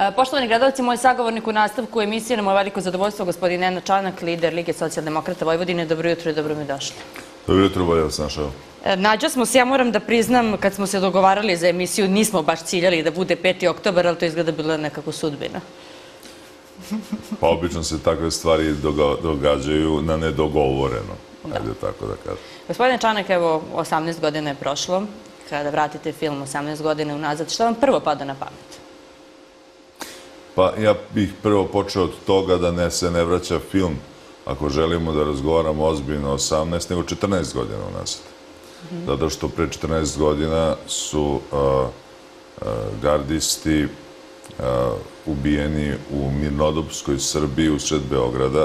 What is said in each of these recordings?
Poštovani gledalci, moj sagovornik u nastavku emisije na moje veliko zadovoljstvo, gospodin Nenad Čanak, lider Lige socijaldemokrata Vojvodine. Dobro jutro i dobro mi došli. Dobro jutro, bolje vas našao. Nađa smo se, ja moram da priznam, kad smo se dogovarali za emisiju, nismo baš ciljali da bude 5. oktobar, ali to izgleda bila nekako sudbina. Pa obično se takve stvari događaju na nedogovoreno, ajde tako da kažem. Gospodine Čanak, evo, 18 godina je prošlo. Kada vratite film 18 godina unazad, šta vam prvo pada na pamet? Pa ja bih prvo počeo od toga da se ne vraća film, ako želimo da razgovaramo ozbiljno 18, nego 14 godina unazad. Zato što pre 14 godina su gardisti ubijeni u mirnodopskoj Srbiji usred Beograda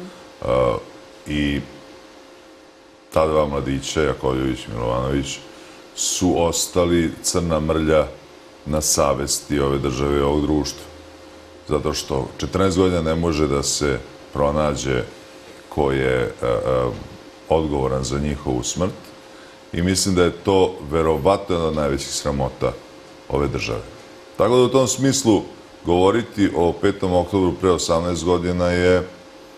i ta dva mladića, Jakovljević i Milovanović, su ostali crna mrlja na savesti ove države i ovog društva. Zato što 14 godina ne može da se pronađe ko je odgovoran za njihovu smrt i mislim da je to verovatno jedna od najvećih sramota ove države. Tako da u tom smislu govoriti o 5. oktobru pre 18 godina je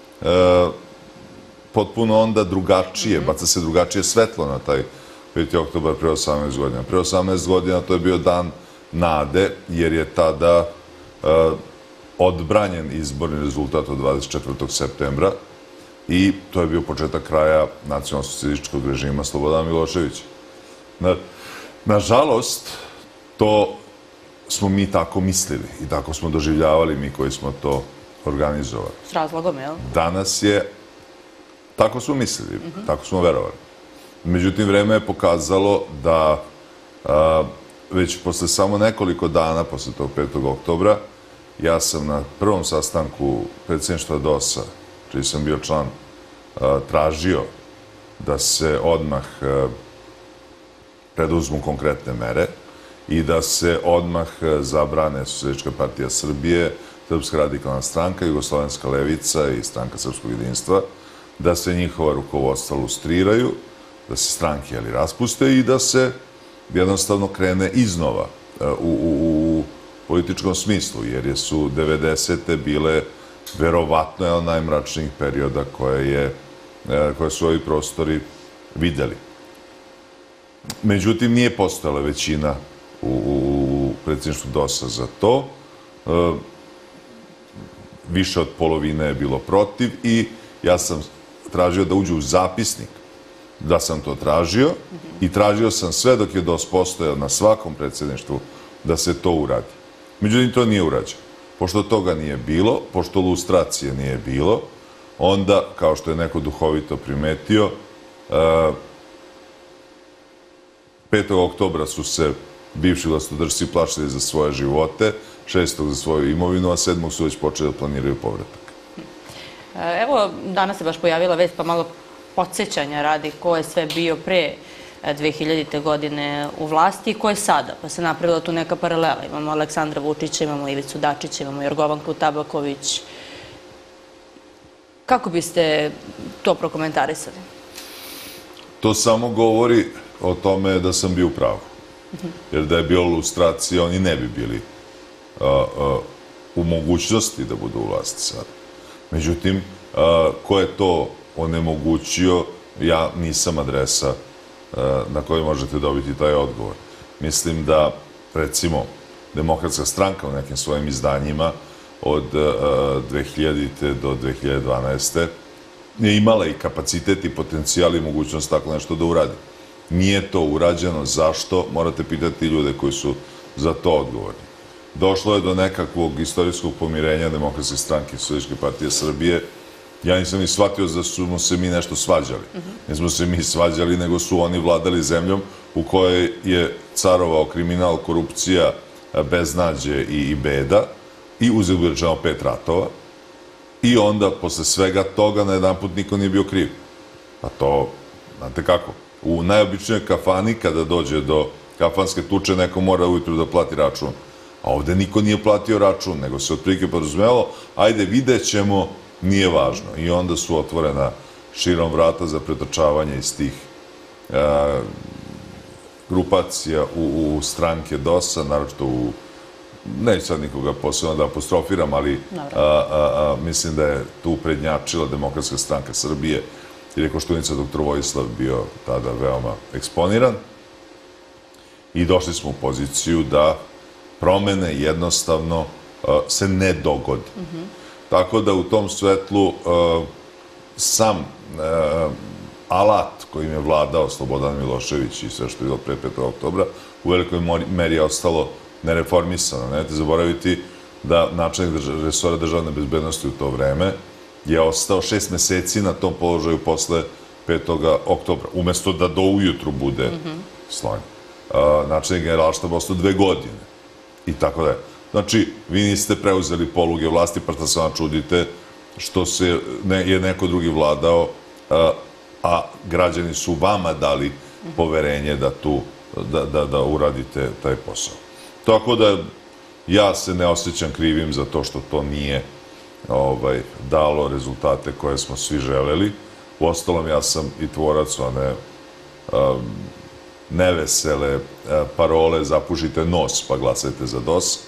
potpuno onda drugačije, baca se drugačije svetlo na taj 5. oktobar pre 18 godina. Pre 18 godina to je bio dan nade, jer je tada odbranjen izborni rezultat od 24. septembra i to je bio početak kraja nacionalno-socijalističkog režima Slobodana Miloševića. Nažalost, to smo mi tako mislili i tako smo doživljavali mi koji smo to organizovali. S razlogom, jel? Danas je, tako smo mislili, tako smo verovali. Međutim, vreme je pokazalo da već posle samo nekoliko dana, posle tog 5. oktobra, ja sam na prvom sastanku predsjedništva DOS-a, čiji sam bio član, tražio da se odmah preduzmu konkretne mere i da se odmah zabrane Socijalistička partija Srbije, Srpska radikalna stranka, Jugoslovenska levica i Stranka srpskog jedinstva, da se njihova rukovodstva lustriraju, da se stranke raspuste i da se jednostavno krene iznova u političkom smislu, jer su 90. bile verovatno jedan od najmračnijih perioda koje su ovi prostori videli. Međutim, nije postojala većina u predsjedništvu DOS-a za to. Više od polovine je bilo protiv i ja sam tražio da uđe u zapisnik da sam to tražio i tražio sam sve dok je DOS postojao na svakom predsjedništvu da se to uradi. Međutim, to nije urađeno. Pošto toga nije bilo, pošto lustracije nije bilo, onda, kao što je neko duhovito primetio, 5. oktobra su se bivši vlastodržci plašili za svoje živote, 6. za svoju imovinu, a 7. su već počeli da planiraju povratak. Evo, danas se baš pojavila vest, pa malo podsjećanja radi ko je sve bio pre 2000. godine u vlasti i ko je sada. Pa se napravila tu neka paralela. Imamo Aleksandra Vučića, imamo Ivicu Dačića, imamo Jorgovanku Tabaković. Kako biste to prokomentarisali? To samo govori o tome da sam bio u pravu. Jer da je bilo lustracija, oni ne bi bili u mogućnosti da budu u vlasti sada. Međutim, ko je to onemogućio, ja nisam adresa na kojoj možete dobiti taj odgovor. Mislim da, recimo, Demokratska stranka u nekim svojim izdanjima od 2000. do 2012. je imala i kapacitet i potencijal i mogućnost tako nešto da uradi. Nije to urađeno. Zašto? Morate pitati ljude koji su za to odgovorni. Došlo je do nekakvog istorijskog pomirenja Demokratske stranke i Socijalističke partije Srbije. Ja nisam ni shvatio da smo se mi nešto svađali. Nismo se mi svađali, nego su oni vladali zemljom u kojoj je carovao kriminal, korupcija, beznađe i beda i uzeli rečeno 5 ratova. I onda, posle svega toga, na jedan put niko nije bio kriv. Pa to, znate kako, u najobičnijoj kafani, kada dođe do kafanske tuče, neko mora ujutru da plati račun. A ovde niko nije platio račun, nego se otprilike podrazumevalo, ajde, vidjet ćemo, nije važno. I onda su otvorena širom vrata za pretrčavanje iz tih grupacija u stranke DOS-a, naročito u neću sad nikoga posebno da apostrofiram, ali mislim da je tu prednjačila Demokratska stranka Srbije, jer je Koštunica dr. Vojislav bio tada veoma eksponiran. I došli smo u poziciju da promene jednostavno se ne dogode. Tako da u tom svetlu sam alat kojim je vladao Slobodan Milošević i sve što je bilo pre 5. oktobra u velikoj meri je ostalo nereformisano. Nemojte zaboraviti da načelnik resora državne bezbednosti u to vreme je ostao 6 meseci na tom položaju posle 5. oktobra, umesto da do ujutru bude slonjen. Načelnik generalštaba ostao 2 godine i tako da je. Znači, vi niste preuzeli poluge vlasti, pa što se vam čudite što je neko drugi vladao, a građani su vama dali poverenje da uradite taj posao. Tako da ja se ne osjećam krivim za to što to nije dalo rezultate koje smo svi želeli. Uostalom, ja sam i tvorac one nevesele parole zapušite nos pa glasajte za DOS.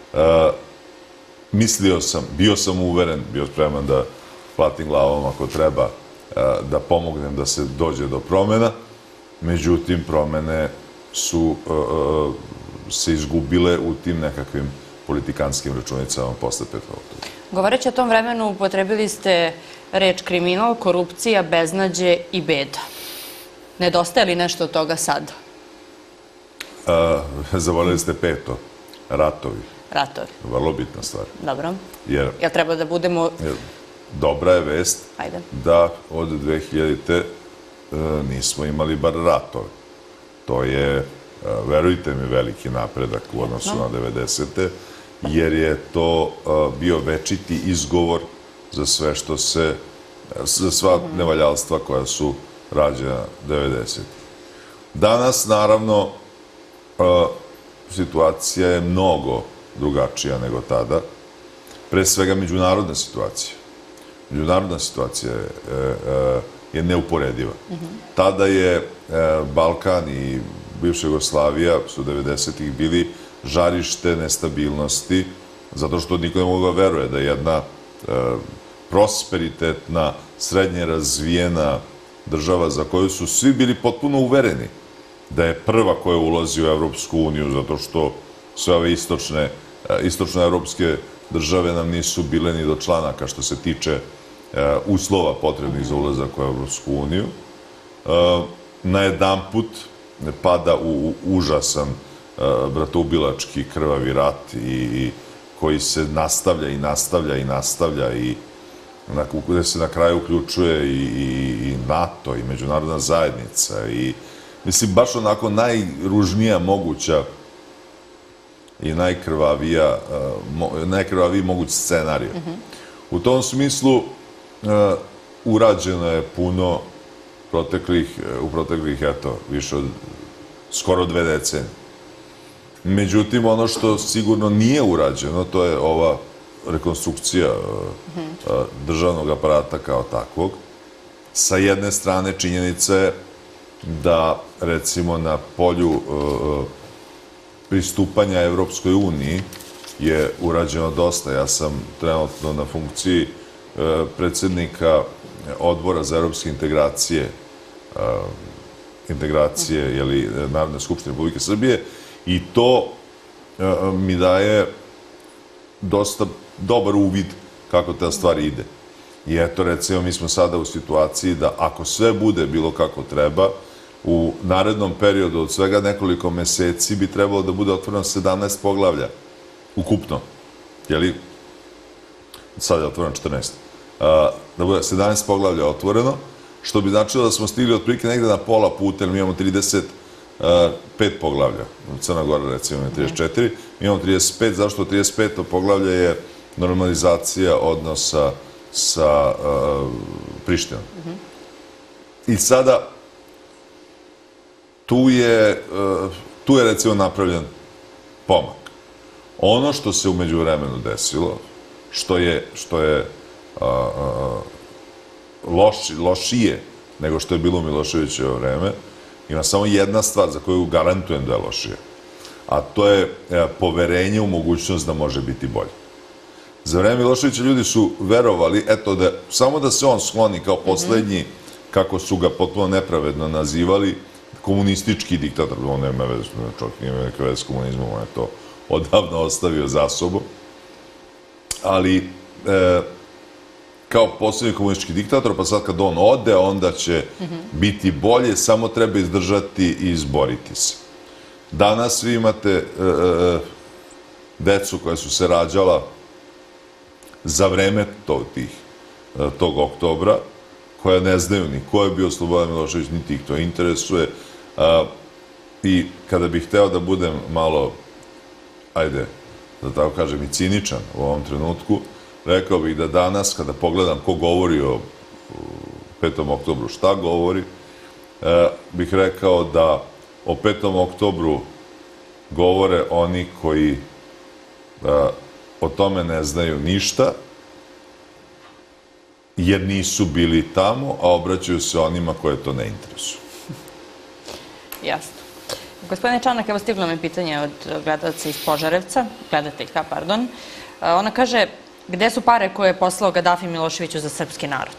Mislio sam, bio sam uveren, bio spreman da platim glavom ako treba da pomognem da se dođe do promena. Međutim, promene su se izgubile u tim nekakvim politikanskim računicama posle 5. oktobra. Govoreći o tom vremenu, upotrebili ste reč kriminal, korupcija, beznađe i beda. Nedostaje li nešto od toga sada? Zaboravili ste 5. ratovi. Ratovi. Vrlo bitna stvar. Dobro. Jel treba da budemo... Dobra je vest da od 2000. nismo imali bar ratove. To je, verujte mi, veliki napredak u odnosu na 90. jer je to bio večiti izgovor za sve što se, za sva nevaljalstva koja su rađena 90. Danas, naravno, situacija je mnogo drugačija nego tada. Pre svega, međunarodna situacija. Međunarodna situacija je neuporediva. Tada je Balkan i bivša Jugoslavija su 90-ih bili žarište nestabilnosti, zato što niko ne mogu da veruje da jedna prosperitetna, srednje razvijena država za koju su svi bili potpuno uvereni da je prva koja ulazi u Evropsku uniju, zato što sve ove istočnoevropske države nam nisu bile ni do članaka što se tiče uslova potrebnih za ulazak u Evropsku uniju. Najedanput pada u užasan bratoubilački krvavi rat i koji se nastavlja i nastavlja i nastavlja i gde se na kraju uključuje i NATO i međunarodna zajednica i mislim baš onako najružnija moguća i najkrvaviji moguć scenarij. U tom smislu urađeno je puno u proteklih, eto, više od skoro 2 decenije. Međutim, ono što sigurno nije urađeno, to je ova rekonstrukcija državnog aparata kao takvog. Sa jedne strane, činjenica je da, recimo, na polju pristupanja Evropskoj uniji je urađeno dosta. Ja sam trenutno na funkciji predsednika Odbora za evropske integracije Narodne skupštine Republike Srbije i to mi daje dosta dobar uvid kako ta stvar ide. I eto, recimo, mi smo sada u situaciji da ako sve bude bilo kako treba, u narednom periodu od svega nekoliko meseci bi trebalo da bude otvoreno 17 poglavlja ukupno. Jeli? Sad je otvoreno 14. Da bude 17 poglavlja otvoreno, što bi značilo da smo stigli otprilike negde na pola puta, jer mi imamo 35 poglavlja. Crna Gora, recimo, ima 34. Mi imamo 35, zašto 35. poglavlje je normalizacija odnosa sa Prištinom. I sada tu je recimo napravljen pomak. Ono što se u međuvremenu desilo, što je lošije nego što je bilo u Miloševićevo vreme, ima samo jedna stvar za koju garantujem da je lošije. a to je poverenje u mogućnost da može biti bolje. Za vreme Miloševića ljudi su verovali, eto, samo da se on skloni kao poslednji, kako su ga potpuno nepravedno nazivali, komunistički diktator. On nema veze, čovjek nije neka veze s komunizmom, on je to odavno ostavio za sobom. Ali, kao poslednji komunistički diktator, pa sad kad on ode, onda će biti bolje, samo treba izdržati i izboriti se. Danas vi imate decu koja su se rađala za vreme tog oktobra, koja ne znaju ni ko je bio Slobodan Milošević, niti ih to interesuje. I kada bih hteo da budem malo, ajde, da tako kažem, i ciničan u ovom trenutku, rekao bih da danas, kada pogledam ko govori o 5. oktobru, šta govori, bih rekao da o 5. oktobru govore oni koji o tome ne znaju ništa, jer nisu bili tamo, a obraćaju se onima koje to ne interesuje. Jasno. Gospodine Čanak, evo stiglo mi pitanje od gledalca iz Požarevca, gledateljka, pardon. Ona kaže, gde su pare koje je poslao Gaddafi Miloševiću za srpski narod?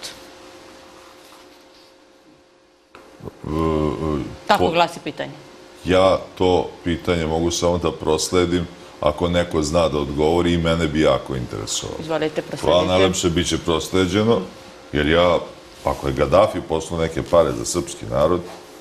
Tako glasi pitanje. Ja to pitanje mogu samo da prosledim. Ako neko zna da odgovori, i mene bi jako interesovalo. Izvolite, prosledite. Hvala, nadam se, bit će prosleđeno, jer ja, ako je Gaddafi poslao neke pare za srpski narod,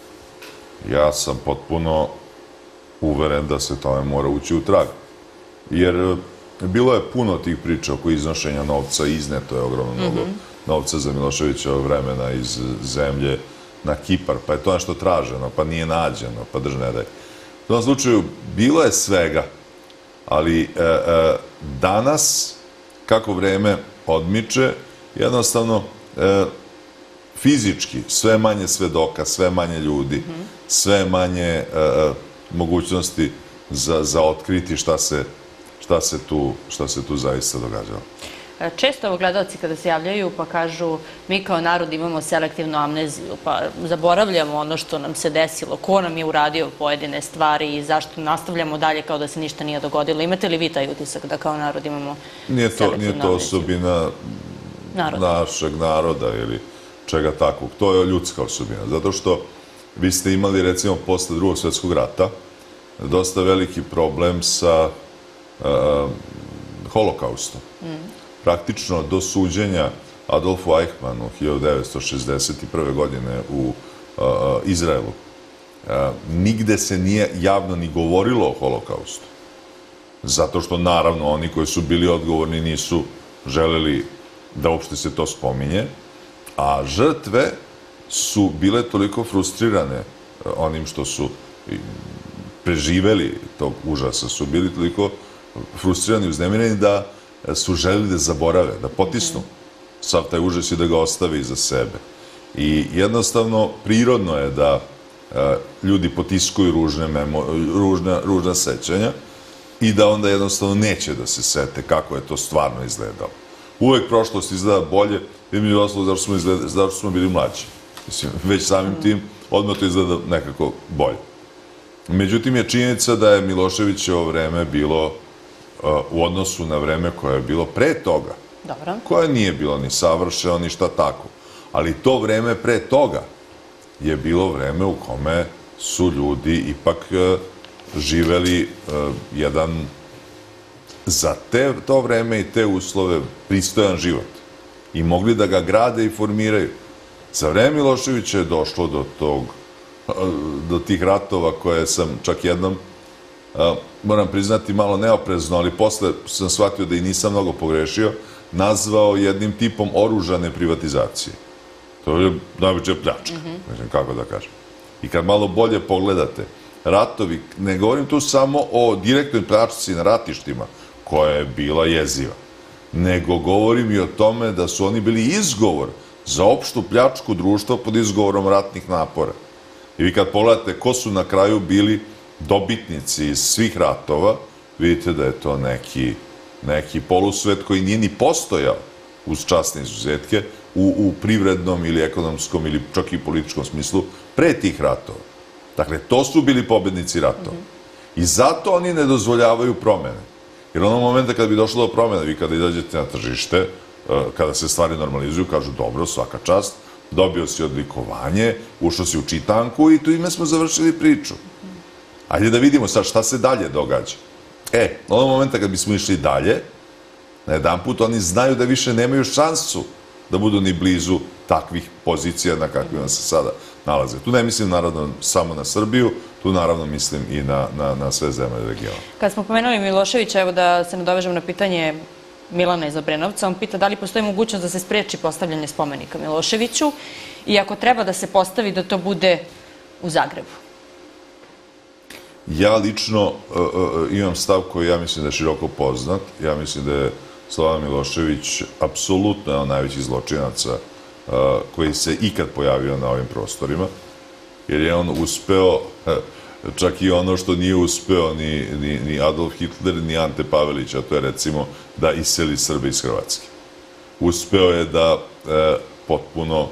ja sam potpuno uveren da se tome mora ući u trag. Jer bilo je puno tih priča oko iznošenja novca, izneto je ogromno mnogo novca za Miloševićevog vremena iz zemlje na Kipar, pa je to nešto traženo, pa nije nađeno, pa drž ne daj. U tom slučaju, bilo je svega, ali danas, kako vreme odmiče, jednostavno fizički sve manje svedoka, sve manje ljudi, sve manje mogućnosti za otkriti šta se tu zaista događalo. Često ovo gledalci kada se javljaju pa kažu mi kao narod imamo selektivnu amneziju, pa zaboravljamo ono što nam se desilo, ko nam je uradio pojedine stvari i zašto nastavljamo dalje kao da se ništa nije dogodilo. Imate li vi taj utisak da kao narod imamo selektivnu amneziju? Nije to osobina našeg naroda ili čega takvog. To je ljudska osobina. Zato što vi ste imali, recimo, posle Drugog svjetskog rata dosta veliki problem sa holokaustom. Praktično do suđenja Adolfu Eichmannu 1961. godine u Izraelu nigde se nije javno ni govorilo o holokaustu. Zato što, naravno, oni koji su bili odgovorni nisu želeli da uopšte se to spominje, a žrtve su bile toliko frustrirane onim što su preživeli tog užasa, su bili toliko frustrirani i uznemireni da su želeli da zaborave, da potisnu sav taj užas i da ga ostavi iza sebe. I jednostavno, prirodno je da ljudi potiskuju ružna sećanja i da onda jednostavno neće da se sete kako je to stvarno izgledalo. Uvek prošlost izgleda bolje, između ostalog zato što smo bili mlađi. Mislim, već samim tim odmah to izgleda nekako bolje. Međutim, je činjenica da je Miloševićevo vreme bilo u odnosu na vreme koje je bilo pre toga, koje nije bilo ni savršeno, ni šta tako. Ali to vreme pre toga je bilo vreme u kome su ljudi ipak živeli jedan, za to vreme i te uslove, pristojan život. I mogli da ga grade i formiraju. Za vreme Miloševića je došlo do tih ratova koje sam čak jednom, moram priznati, malo neoprezno, ali posle sam shvatio da i nisam mnogo pogrešio, nazvao jednim tipom oružane privatizacije. To je najveća pljačka, kako da kažem. I kad malo bolje pogledate, ratovi, ne govorim tu samo o direktnoj pljačci na ratištima, koja je bila jeziva, nego govorim i o tome da su oni bili izgovor za opštu pljačku društva pod izgovorom ratnih napora. I vi kad pogledate ko su na kraju bili dobitnici iz svih ratova, vidite da je to neki polusvet koji nije ni postojao, uz časne izuzetke, u privrednom ili ekonomskom ili čak i političkom smislu pre tih ratova. Dakle, to su bili pobednici ratova. I zato oni ne dozvoljavaju promene. Jer onog momenta kada bi došlo do promene, vi kada izađete na tržište, kada se stvari normalizuju, kažu dobro, svaka čast, dobio si odlikovanje, ušao si u čitanku i tu ime smo završili priču. Ajde da vidimo sad šta se dalje događa. Onog momenta kad bismo išli dalje, na jedan put oni znaju da više nemaju šansu da budu ni blizu takvih pozicija na kakvima se sada nalaze. Tu ne mislim naravno samo na Srbiju, tu naravno mislim i na sve zemlje regiona. Kad smo pomenuli Miloševića, evo da se nadovežem na pitanje Milana iz Obrenovca, on pita da li postoji mogućnost da se spreči postavljanje spomenika Miloševiću i ako treba da se postavi da to bude u Zagrebu. Ja lično imam stav koji ja mislim da je široko poznat. Ja mislim da je Slobodan Milošević apsolutno jedan od najvećih zločinaca koji se ikad pojavio na ovim prostorima, jer je on uspeo, čak i ono što nije uspeo ni Adolf Hitler, ni Ante Pavelić, a to je recimo da iseli Srbe iz Hrvatske. Uspeo je da potpuno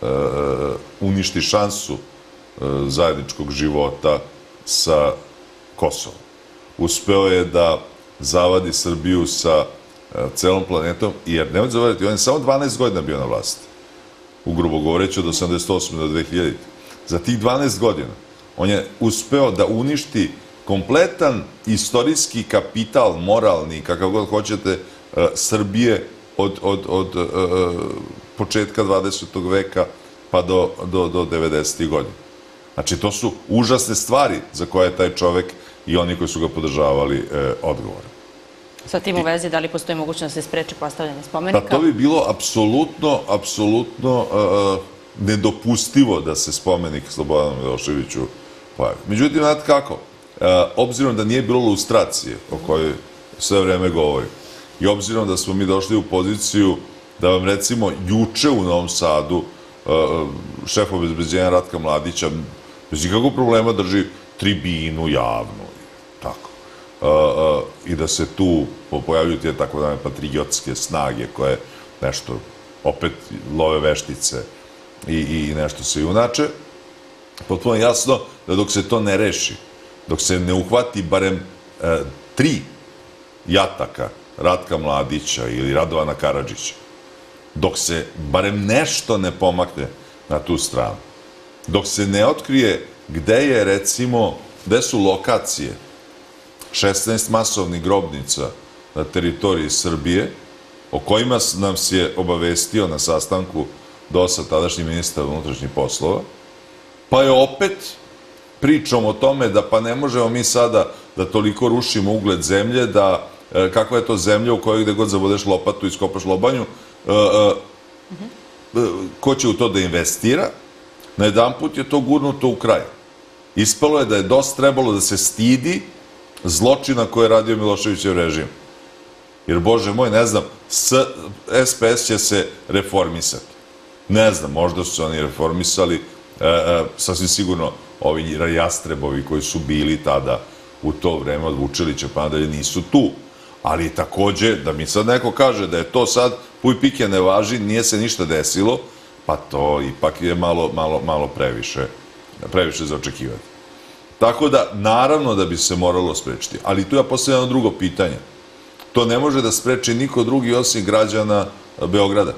uništi šansu zajedničkog života sa Kosovom. Uspeo je da zavadi Srbiju sa celom planetom, jer nemojte zaboraviti, on je samo 12 godina bio na vlasti. Ugrubo govoreći od 88. do 2000. Za tih 12 godina on je uspeo da uništi kompletan istorijski kapital, moralni, kakav god hoćete, Srbije od početka 20. veka pa do 90. godina. Znači, to su užasne stvari za koje je taj čovek i oni koji su ga podržavali odgovorni. Sa tim u vezi, da li postoji mogućnost da se spreči postavljanje spomenika? Pa to bi bilo apsolutno nedopustivo da se spomenik Slobodanu Miloševiću pojavi. Međutim, znate kako, obzirom da nije bilo lustracije o kojoj sve vreme govori i obzirom da smo mi došli u poziciju da vam recimo juče u Novom Sadu šef obezbeđenja Ratka Mladića bez ikakvog problema drži tribinu javnu, tako. I da se tu pojavljuju te tako dane patriotske snage koje nešto, opet love veštice i nešto se junače, potpuno jasno da dok se to ne reši, dok se ne uhvati barem 3 jataka Ratka Mladića ili Radovana Karadžića, dok se barem nešto ne pomakne na tu stranu, dok se ne otkrije gde su lokacije 16 masovnih grobnica na teritoriji Srbije, o kojima nam se obavestio na sastanku DOS-a tadašnji ministar unutrašnjih poslova, pa je opet pričom o tome da pa ne možemo mi sada da toliko rušimo ugled zemlje, da kakva je to zemlja u kojoj gde god zabodeš lopatu i iskopaš lobanju, ko će u to da investira, na jedan put je to gurnuto u kraj. Ispalo je da je DOS trebalo da se stidi zločina koje je radio Miloševićev režim. Jer, Bože moj, ne znam, SPS će se reformisati. Ne znam, možda su se oni reformisali, sasvim sigurno ovi jastrebovi koji su bili tada u to vreme od Vučilića pa nadalje nisu tu. Ali takođe, da mi sad neko kaže da je to sad puj pike ne važi, nije se ništa desilo, pa to ipak je malo previše za očekivati. Tako da, naravno da bi se moralo sprečiti. Ali tu ja postavljam drugo pitanje. To ne može da spreči niko drugi osim građana Beograda.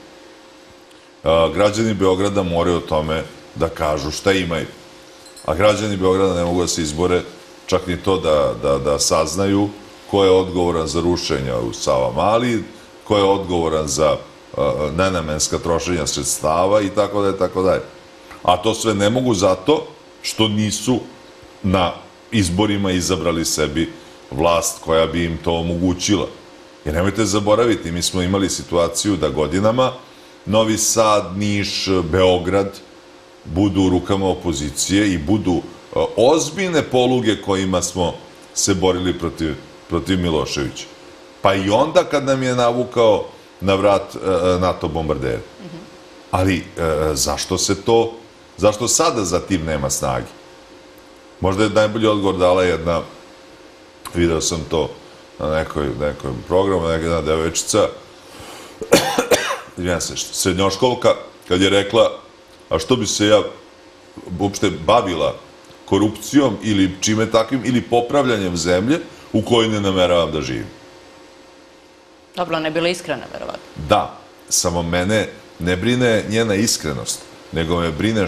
Građani Beograda moraju o tome da kažu šta imaju. A građani Beograda ne mogu da se izbore čak ni to da saznaju ko je odgovoran za rušenja u Savamali, ko je odgovoran za nenamenska trošenja sredstava i tako dalje, tako dalje. A to sve ne mogu zato što nisu na izborima izabrali sebi vlast koja bi im to omogućila. Jer nemojte zaboraviti, mi smo imali situaciju da godinama Novi Sad, Niš, Beograd budu u rukama opozicije i budu ozbiljne poluge kojima smo se borili protiv Miloševića. Pa i onda kad nam je navukao na vrat NATO bombardere. Ali zašto sada za tim nema snage? Možda je najbolji odgovor dala jedna, video sam to na nekom programu, jedna devojčica, srednjoškolka, kad je rekla, a što bi se ja uopšte bavila korupcijom ili čime takvim, ili popravljanjem zemlje u kojoj ne nameravam da živim. Dobro, ne bila iskrena, verovatno. Da, samo mene ne brine njena iskrenost, nego me brine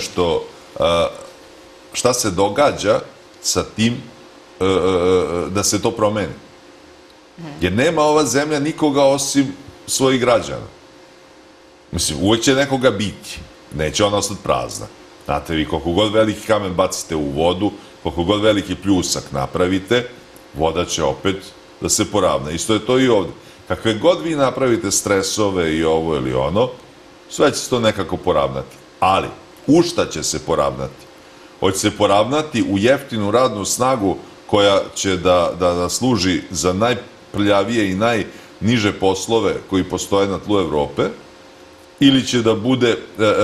šta se događa sa tim da se to promeni. Jer nema ova zemlja nikoga osim svojih građana. Mislim, uvek će nekoga biti. Neće ona ostati prazna. Znate vi, koliko god veliki kamen bacite u vodu, koliko god veliki pljusak napravite, voda će opet da se poravna. Isto je to i ovde. Kakve god vi napravite stresove i ovo ili ono, sve će se to nekako poravnati. Ali, u šta će se poravnati? Hoće se poravnati u jeftinu radnu snagu koja će da služi za najprljavije i najniže poslove koji postoje na tlu Evrope, ili će da bude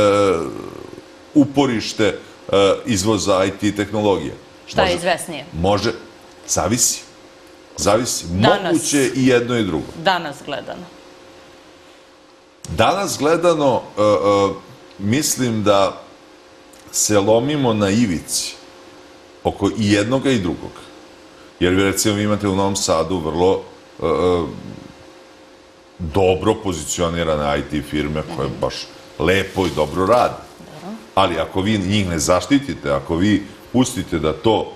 uporište izvoza IT tehnologije? Šta je izvesnije? Može, zavisi. Zavisi. Moguće i jedno i drugo. Danas gledano. Danas gledano, mislim da se lomimo na ivici oko i jednoga i drugog. Jer vi recimo imate u Novom Sadu vrlo dobro pozicionirane IT firme koje baš lepo i dobro rade. Ali ako vi njih ne zaštitite, ako vi pustite da to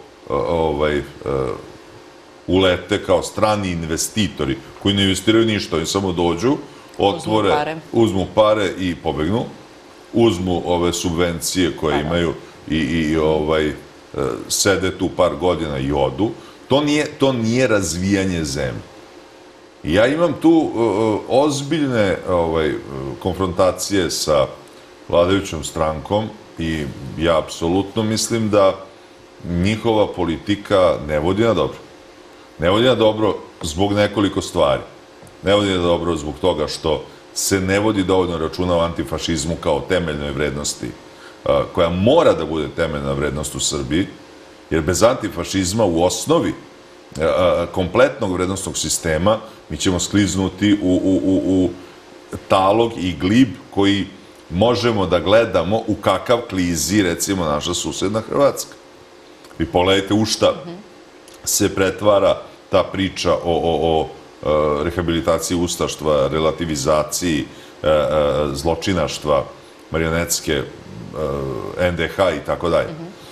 ulete kao strani investitori koji ne investiraju ništa, oni samo dođu, otvore, uzmu pare i pobegnu, uzmu ove subvencije koje imaju i sede tu par godina i odu, to nije razvijanje zemlje. Ja imam tu ozbiljne konfrontacije sa vladajućom strankom i ja apsolutno mislim da njihova politika ne vodi na dobro. Ne vodi na dobro zbog nekoliko stvari. Ne vodi na dobro zbog toga što se ne vodi dovoljno računa o antifašizmu kao temeljnoj vrednosti, koja mora da bude temeljna vrednost u Srbiji, jer bez antifašizma u osnovi kompletnog vrednostnog sistema mi ćemo skliznuti u talog i glib koji možemo da gledamo u kakav klizi, recimo, naša susedna Hrvatska. Vi pogledajte u šta se pretvara ta priča o rehabilitaciji ustaštva, relativizaciji zločinaštva, marionetske NDH i tako dalje.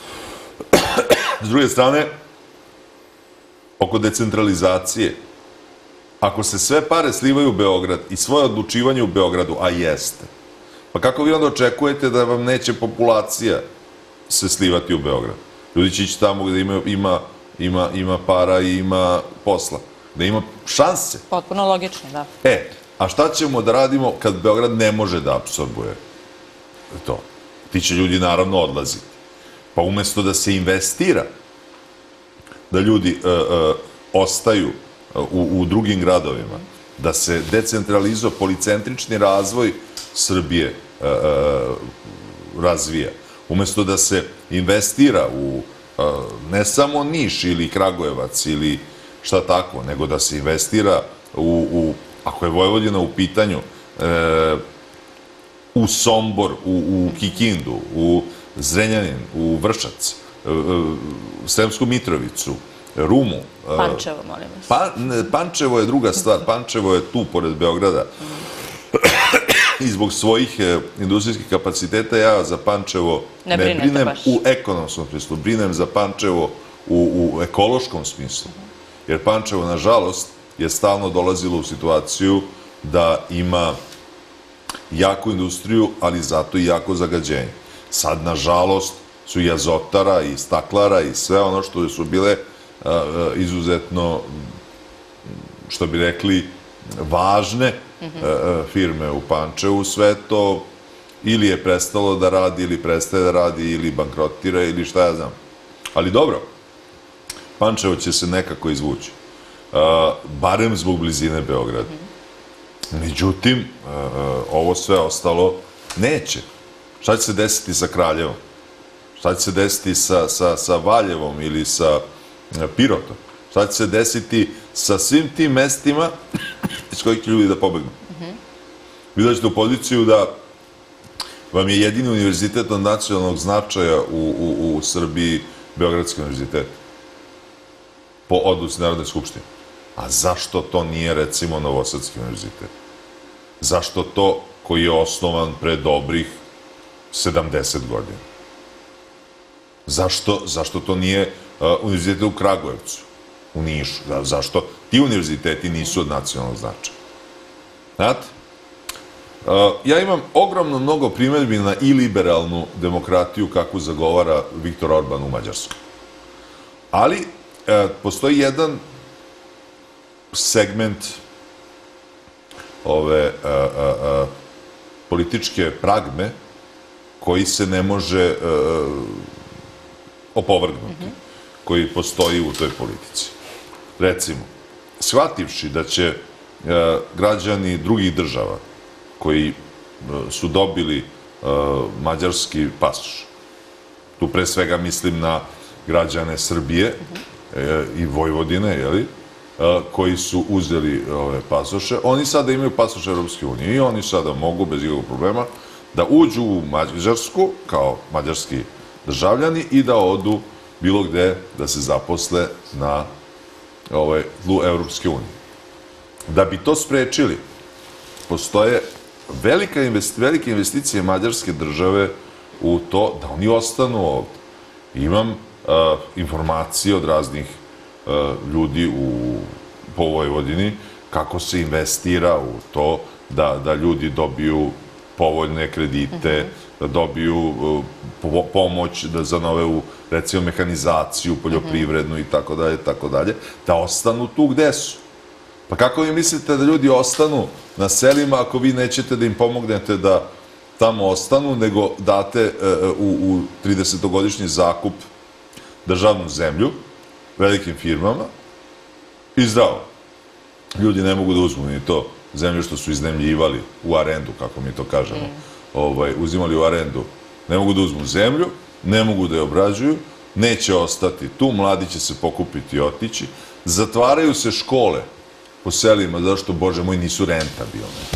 S druge strane, oko decentralizacije, ako se sve pare slivaju u Beograd i svoje odlučivanje u Beogradu, a jeste, pa kako vi onda očekujete da vam neće populacija se slivati u Beograd? Ljudi će ići tamo gde ima para i ima posla, da ima šanse. Potpuno logično, da. A šta ćemo da radimo kad Beograd ne može da apsorbuje to? Ti će ljudi naravno odlaziti. Pa umesto da se investira, da ljudi ostaju u drugim gradovima, da se decentralizuje, policentrični razvoj Srbije razvija, umesto da se investira u ne samo Niš ili Kragujevac ili šta tako, nego da se investira ako je Vojvodina u pitanju, u Sombor, u Kikindu, u Zrenjanin, u Vršac, Sremsku Mitrovicu, Rumu. Pančevo, molim vas. Pančevo je druga stvar. Pančevo je tu, pored Beograda. I zbog svojih industrijskih kapaciteta ja za Pančevo ne brinem u ekonomskom smislu. Brinem za Pančevo u ekološkom smislu. Jer Pančevo, nažalost, je stalno dolazilo u situaciju da ima jaku industriju, ali zato i jako zagađenje. Sad, nažalost, su i azotara i staklara i sve ono što su bile izuzetno, što bi rekli, važne firme u Pančevu, sve to ili je prestalo da radi, ili prestaje da radi, ili bankrotira, ili šta ja znam. Ali dobro, Pančevo će se nekako izvući. Barem zbog blizine Beograda. Međutim, ovo sve ostalo neće. Šta će se desiti sa Kraljevom? Šta će se desiti sa Valjevom ili sa Pirotom? Šta će se desiti sa svim tim mestima iz kojih će ljudi da pobegnu? Vi dođete u poziciju da vam je jedini univerzitet od nacionalnog značaja u Srbiji Beogradski univerzitet po odluci Narodne skupštine. A zašto to nije, recimo, Novosadski univerzitet? Zašto to koji je osnovan pre dobrih 70 godina? Zašto to nije univerzitet u Kragujevcu, u Nišu? Zašto ti univerziteti nisu od nacionalnog značaja? Znate? Ja imam ogromno mnogo primedbi na iliberalnu demokratiju kakvu zagovara Viktor Orban u Mađarskoj. Ali postoji jedan segment ove političke pragme koji se ne može opovrgnuti, koji postoji u toj politici. Recimo, shvativši da će građani drugih država koji su dobili mađarski pasoš, tu pre svega mislim na građane Srbije i Vojvodine, jeli, koji su uzeli ove pasoše, oni sada imaju pasoš Evropske unije i oni sada mogu bez ikakvog problema da uđu u Mađarsku kao mađarski državljani i da odu bilo gde da se zaposle na tlu Evropske unije. Da bi to sprečili, postoje velike investicije mađarske države u to da oni ostanu ovde. Imam informacije od raznih ljudi po Vojvodini kako se investira u to da ljudi dobiju povoljne kredite, da dobiju pomoć za nove, recimo, mehanizaciju, poljoprivrednu i tako dalje, da ostanu tu gde su. Pa kako vi mislite da ljudi ostanu na selima ako vi nećete da im pomognete da tamo ostanu, nego date u 30-godišnji zakup državnu zemlju velikim firmama i zdravo. Ljudi ne mogu da uzmu ni to zemlju što su iznajmljivali u arendu, kako mi to kažemo, uzimali u arendu. Ne mogu da uzmu zemlju, ne mogu da je obrađuju, neće ostati tu, mladi će se pokupiti i otići. Zatvaraju se škole po selima, zašto, Bože moj, nisu rentabilne.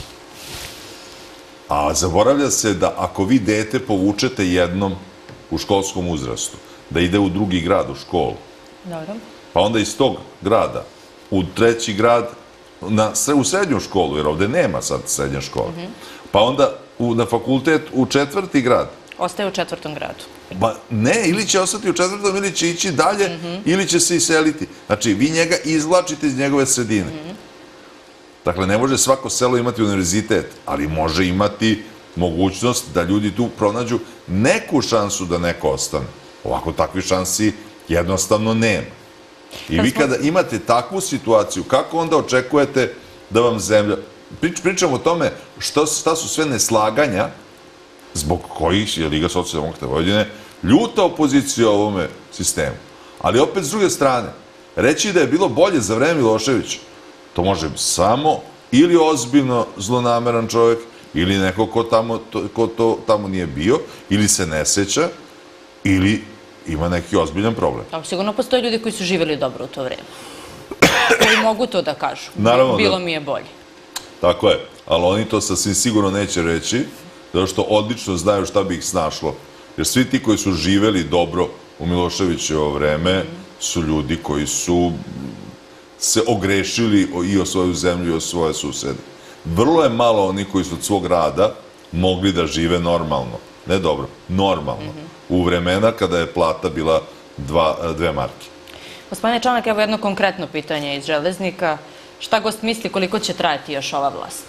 A zaboravlja se da ako vi dete povučete jednom u školskom uzrastu, da ide u drugi grad, u školu, pa onda iz tog grada u treći grad, u srednju školu, jer ovde nema sad srednje škole, pa onda na fakultet u četvrti grad. Ostaje u četvrtom gradu. Ba ne, ili će ostati u četvrtom, ili će ići dalje, ili će se iseliti. Znači, vi njega izvlačite iz njegove sredine. Dakle, ne može svako selo imati univerzitet, ali može imati mogućnost da ljudi tu pronađu neku šansu da neko ostane. Ovako, takvi šansi jednostavno nema. I vi kada imate takvu situaciju, kako onda očekujete da vam zemlja... Pričamo o tome šta su sve neslaganja zbog kojih je Liga socijaldemokrata Vojvodine ljuta opozicija ovome sistemu. Ali opet, s druge strane, reći da je bilo bolje za vreme Miloševića, to može samo ili ozbiljno zlonameran čovjek, ili neko ko to tamo nije bio, ili se ne seća, ili ima neki ozbiljan problem. Sigurno postoje ljudi koji su živjeli dobro u to vreme. Koji mogu to da kažu. Bilo mi je bolje. Tako je, ali oni to sasvim sigurno neće reći, zato što odlično znaju šta bi ih snašlo. Jer svi ti koji su živeli dobro u Miloševićevo vreme su ljudi koji su se ogrešili i o svoju zemlju i o svoje susede. Vrlo je malo oni koji su od svog rada mogli da žive normalno. Ne dobro, normalno. U vremena kada je plata bila 2 marke. Gospodine Čanak, evo jedno konkretno pitanje iz Železnika. Šta gost misli koliko će trajati još ova vlast?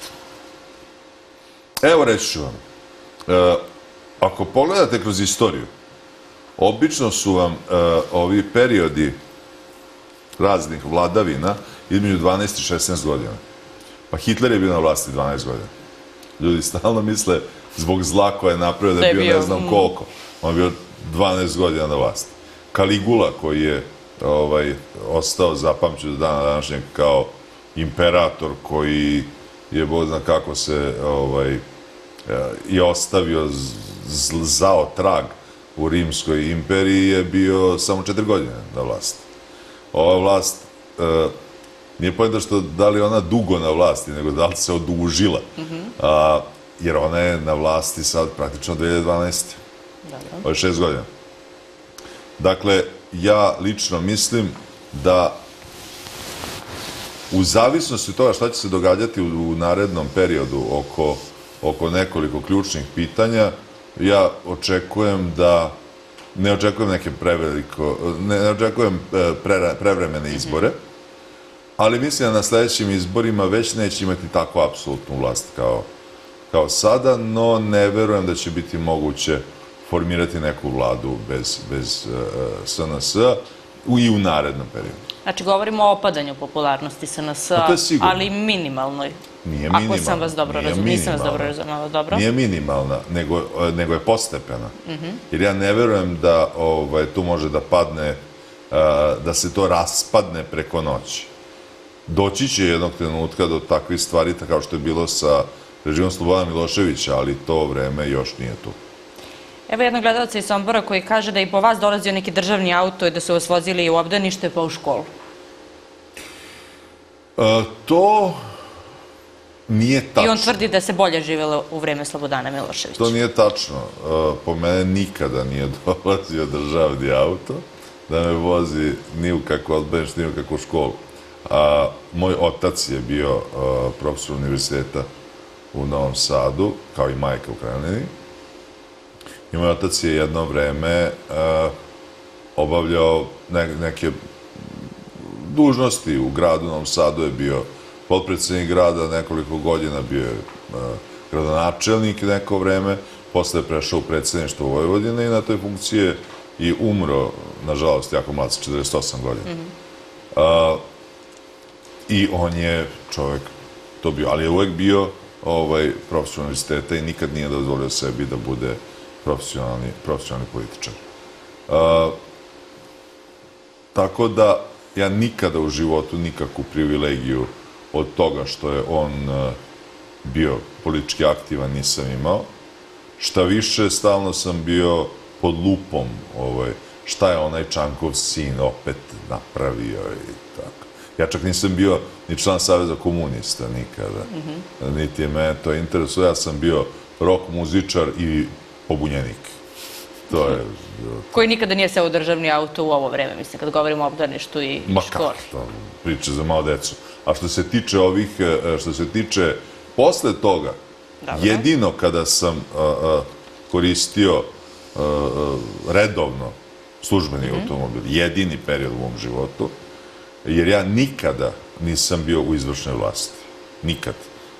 Evo, reći ću vam. Ako pogledate kroz istoriju, obično su vam ovi periodi raznih vladavina između 12 i 16 godina. Pa Hitler je bio na vlasti 12 godina. Ljudi stalno misle zbog zla koje je napravio da je bio ne znam koliko. On je bio 12 godina na vlasti. Kaligula, koji je ostao zapamćen do dana današnjeg kao imperator koji je, Bog zna kako se je ostavio zao trag u Rimskoj imperiji, je bio samo 4 godine na vlasti. Ova vlast nije pojenta što da li ona dugo na vlasti, nego da li se odužila. Jer ona je na vlasti sad praktično 2012. Ovo je 6 godina. Dakle, ja lično mislim da u zavisnosti od toga šta će se događati u narednom periodu oko nekoliko ključnih pitanja, ja očekujem da ne očekujem neke ne očekujem prevremene izbore, ali mislim da na sledećim izborima već neće imati tako apsolutnu vlast kao sada, no ne verujem da će biti moguće formirati neku vladu bez SNS-a i u narednom periodu. Znači, govorimo o opadanju popularnosti SNS-a, ali minimalnoj. Nije minimalna. Ako sam vas dobro razumela, nisam vas dobro razumela, dobro? Nije minimalna, nego je postepena. Jer ja ne verujem da tu može da padne, da se to raspadne preko noći. Doći će jednog trenutka do takvih stvari, kao što je bilo sa režimom Slobodana Miloševića, ali to vreme još nije tu. Evo jednog gledalca iz Sombora koji kaže da i po vas dolazio neki državni auto i da su vas vozili i u obdanište pa u školu. To nije tačno. I on tvrdi da se bolje živjelo u vreme Slobodana Miloševića. To nije tačno. Po mene nikada nije dolazio državni auto da me vozi ni u kakvu obdanište, ni u kakvu školu. Moj otac je bio profesor univerziteta u Novom Sadu, kao i majka u krajnjoj liniji. I moj otac je jedno vreme obavljao neke dužnosti u gradu. U Novom Sadu je bio potpredsednik grada, nekoliko godina bio je gradonačelnik neko vreme, posle je prešao u predsedništvo Vojvodine i na toj funkciji je i umro, nažalost, jako mlad, sa 48 godina. I on je čovek to bio, ali je uvek bio profesor univerziteta i nikad nije dozvolio sebi da bude profesionalni političar. Tako da ja nikada u životu nikakvu privilegiju od toga što je on bio politički aktivan nisam imao. Šta više, stalno sam bio pod lupom šta je onaj Čankov sin opet napravio i tako. Ja čak nisam bio ni član Saveza komunista nikada, niti je mene to interesuje. Ja sam bio rok muzičar i pobunjenik. To je... Koji nikada nije seo u državni auto u ovo vreme, mislim, kad govorimo o obdaništu i školi. Ma kako to, priče za malo decu. A što se tiče posle toga, jedino kada sam koristio redovno službeni automobil, jedini period u mom životu, jer ja nikada nisam bio u izvršnoj vlasti. Nikad.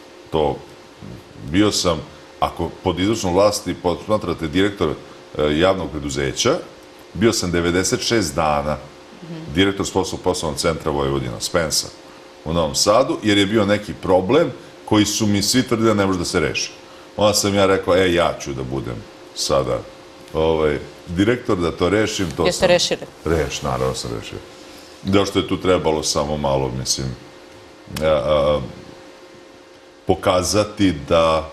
Bio sam, ako pod izvršnom vlasti posmatrate direktor javnog preduzeća, bio sam 96 dana direktor poslovnog centra Vojvodina, Spensa, u Novom Sadu, jer je bio neki problem koji su mi svi tvrdili da ne može da se reši. Onda sam ja rekao, ja ću da budem sada direktor, da to rešim. Jeste rešili? Naravno sam rešio. Zašto je tu trebalo samo malo, mislim, pokazati da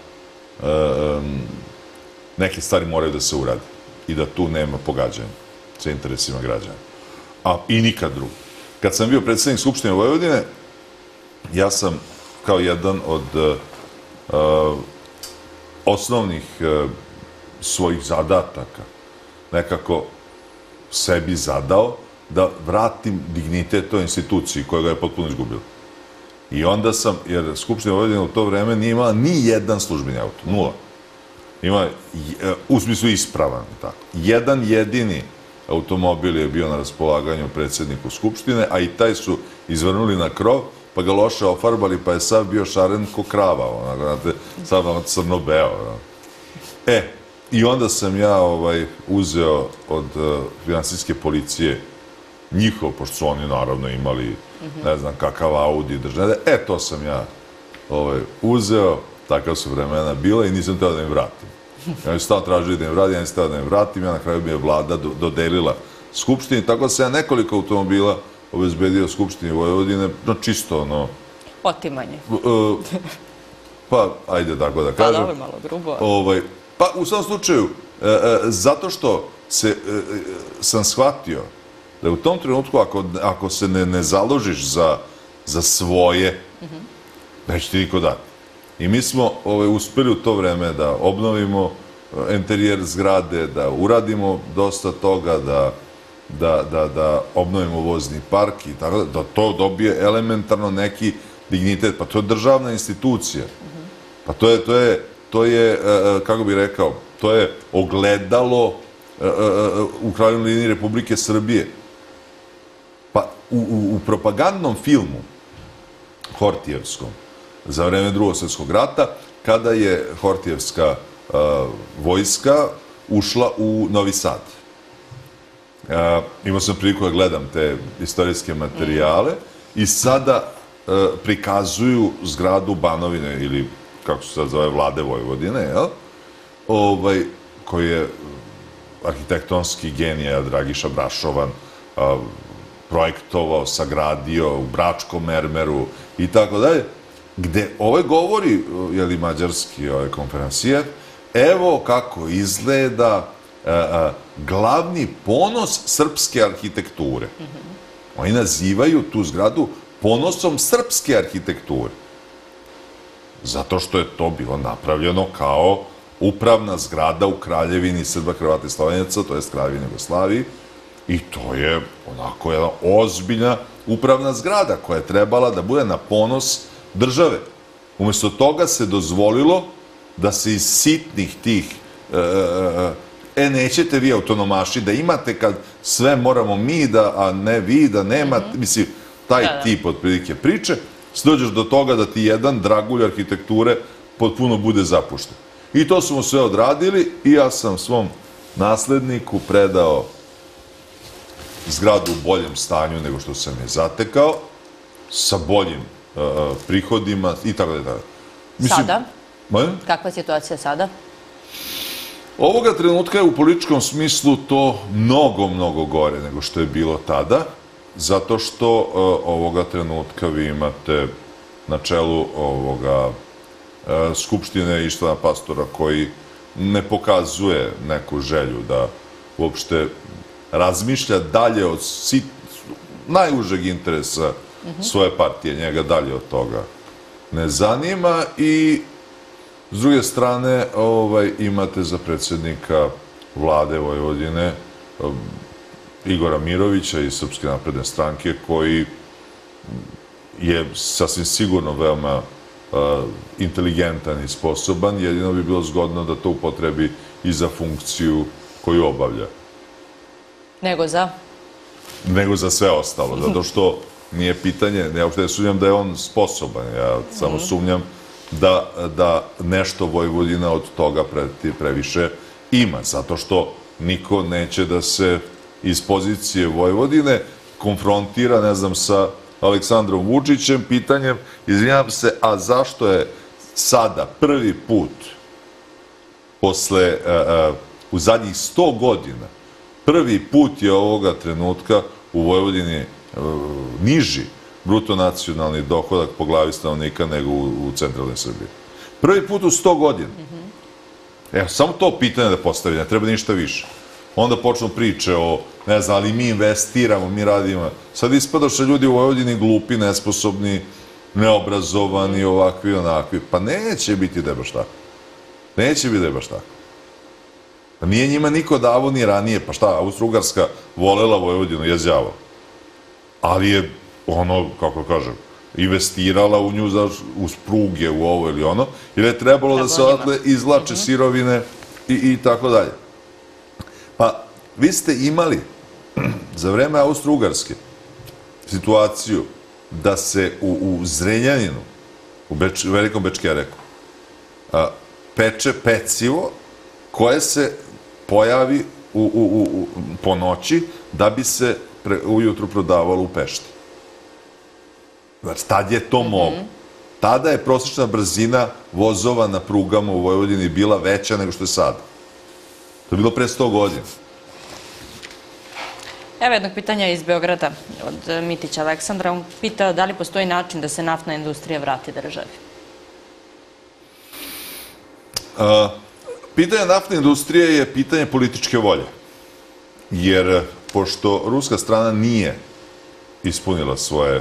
neke stvari moraju da se urade i da tu nema pogađanja sa interesima građana. I nikad drugo. Kad sam bio predsednik Skupštine Vojvodine, ja sam kao jedan od osnovnih svojih zadataka nekako sebi zadao da vratim dignitet toj instituciji koja ga je potpuno izgubila. I onda sam, jer Skupština Vojvodine u to vreme nije imala ni jedan službeni auto, nula. Ima, u smislu ispravan, tako. Jedan jedini automobil je bio na raspolaganju predsedniku Skupštine, a i taj su izvrnuli na krov, pa ga loše ofarbali, pa je sav bio šaren ko krava, onako, znate, sad crno-beo. I onda sam ja uzeo od finansijske policije njihov, pošto su oni naravno imali, ne znam kakav Audi državne, to sam ja uzeo, takav su vremena bila i nisam teo da im vratim. Ja mi stao tražili da im vratim, ja nisam teo da im vratim, ja na kraju mi je vlada dodelila Skupštini, tako da sam ja nekoliko automobila obezbedio Skupštini Vojvodine, čisto otimanje. Pa, ajde tako da kažem. Pa dobro, malo grubo. Pa, u svom slučaju, zato što sam shvatio da u tom trenutku, ako se ne založiš za svoje, neće ti niko dati. I mi smo uspeli u to vreme da obnovimo enterijer zgrade, da uradimo dosta toga, da da obnovimo vozni park i tako da to dobije elementarno neki dignitet. Pa to je državna institucija. Pa to je, kako bih rekao, to je ogledalo u krajnjoj liniji Republike Srbije. Pa u propagandnom filmu Hortijevskom za vreme Drugog svjetskog rata, kada je Hortijevska vojska ušla u Novi Sad. Imao sam priliku da gledam te istorijske materijale i sada prikazuju zgradu Banovine ili kako se sad zove Vlade Vojvodine, jel? Koji je arhitektonski genije Dragiša Brašovan projektovao, sagradio u Bračkom mermeru i tako dalje, gde govori, jeli mađarski konferencijer, evo kako izgleda glavni ponos srpske arhitekture. Oni nazivaju tu zgradu ponosom srpske arhitekture. Zato što je to bilo napravljeno kao upravna zgrada u Kraljevini Srba, Hrvata i Slovenaca, to je Kraljevini Jugoslaviji, i to je onako jedna ozbiljna upravna zgrada koja je trebala da bude na ponos države. Umesto toga se dozvolilo da se iz sitnih tih nećete vi autonomaši da imate kad sve moramo mi da, a ne vi da nemate, mislim, taj tip otprilike priče, dođeš do toga da ti jedan dragulj arhitekture potpuno bude zapušten. I to smo sve odradili i ja sam svom nasledniku predao zgradu u boljem stanju nego što sam je zatekao, sa boljim prihodima i tako da. Sada? Kakva je situacija sada? Ovoga trenutka je u političkom smislu to mnogo, mnogo gore nego što je bilo tada, zato što ovoga trenutka vi imate na čelu ovoga Skupštine Ištvana Pastora koji ne pokazuje neku želju da uopšte razmišlja dalje od najužeg interesa svoje partije, njega dalje od toga ne zanima i s druge strane imate za predsjednika Vlade Vojvodine Igora Mirovića iz Srpske napredne stranke koji je sasvim sigurno veoma inteligentan i sposoban, jedino bi bilo zgodno da to upotrebi i za funkciju koju obavlja. Nego za? Nego za sve ostalo, zato što nije pitanje, ja uopšte ne sumnjam da je on sposoban, ja samo sumnjam da nešto Vojvodina od toga previše ima, zato što niko neće da se iz pozicije Vojvodine konfrontira, ne znam, sa Aleksandrom Vučićem, pitanjem, izvinjam se, a zašto je sada prvi put posle, u zadnjih 100 godina, prvi put je ovoga trenutka u Vojvodini niži brutonacionalni dohodak po glavi stanovnika nego u centralnoj Srbiji. Prvi put u 100 godina. Evo, samo to pitanje da postavi, ne treba ništa više. Onda počnu priče o, ne znam, ali mi investiramo, mi radimo. Sad ispada što ljudi u Vojvodini glupi, nesposobni, neobrazovani, ovakvi, onakvi. Pa neće biti da je baš tako. Neće biti da je baš tako. Pa nije njima niko davo ni ranije. Pa šta, Austro-Ugarska volela Vojvodinu, je đavo. Ali je, ono, kako kažem, investirala u nju uz pruge, u ovo ili ono, jer je trebalo da se odatle izvlače sirovine i tako dalje. Pa, vi ste imali za vreme Austro-Ugarske situaciju da se u Zrenjaninu, u Velikom Bečkereku, peče pecivo koje se pojavi po noći da bi se ujutru prodavalo u Pešti. Tad je to mogo. Tada je prosječna brzina vozova na prugama u Vojvodini bila veća nego što je sada. To je bilo pre 100 godina. Evo jednog pitanja iz Beograda od Mitića Aleksandra. On pita da li postoji način da se naftna industrija vrati državi? Pitanje naftne industrije je pitanje političke volje. Jer, pošto ruska strana nije ispunila svoje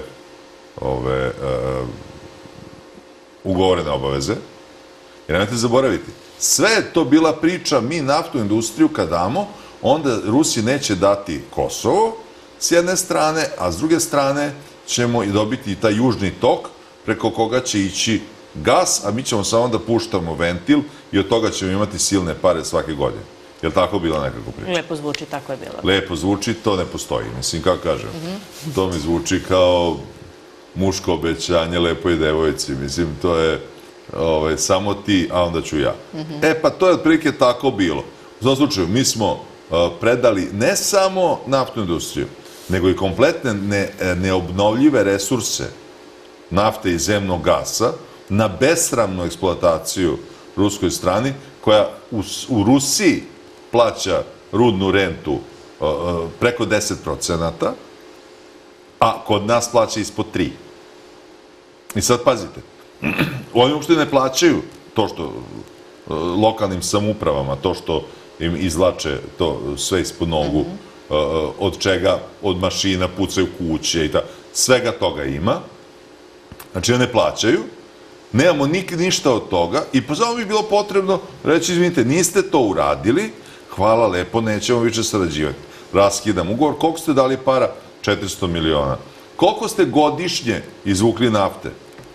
ugovorene obaveze, jer nemojte zaboraviti, sve je to bila priča, mi naftnu industriju kad damo, onda Rusi neće dati Kosovo s jedne strane, a s druge strane ćemo i dobiti i taj južni tok preko koga će ići gas, a mi ćemo samo da puštamo ventil i od toga ćemo imati silne pare svake godine. Je li tako bila nekako priča? Lepo zvuči, tako je bilo. Lepo zvuči, to ne postoji. Mislim, kako kažem, to mi zvuči kao muško obećanje lepoj devojci. Mislim, to je samo ti, a onda ću ja. Pa to je otprilike tako bilo. U tom slučaju, mi smo predali ne samo naftnu industriju, nego i kompletne neobnovljive resurse nafte i zemnog gasa na besramnu eksploataciju ruskoj strani, koja u Rusiji plaća rudnu rentu preko 10%, a kod nas plaća ispod 3%. I sad pazite, oni uopšte ne plaćaju to što lokalnim samoupravama, to što im izlače to sve ispod nogu, od čega, od mašina pucaju kuće i tako, svega toga ima. Znači, ne plaćaju, nemamo ništa od toga i pa samo bi bilo potrebno reći, izvinite, niste to uradili, hvala lepo, nećemo više sarađivati. Raskidam ugovor. Koliko ste dali para? 400 miliona. Koliko ste godišnje izvukli nafte?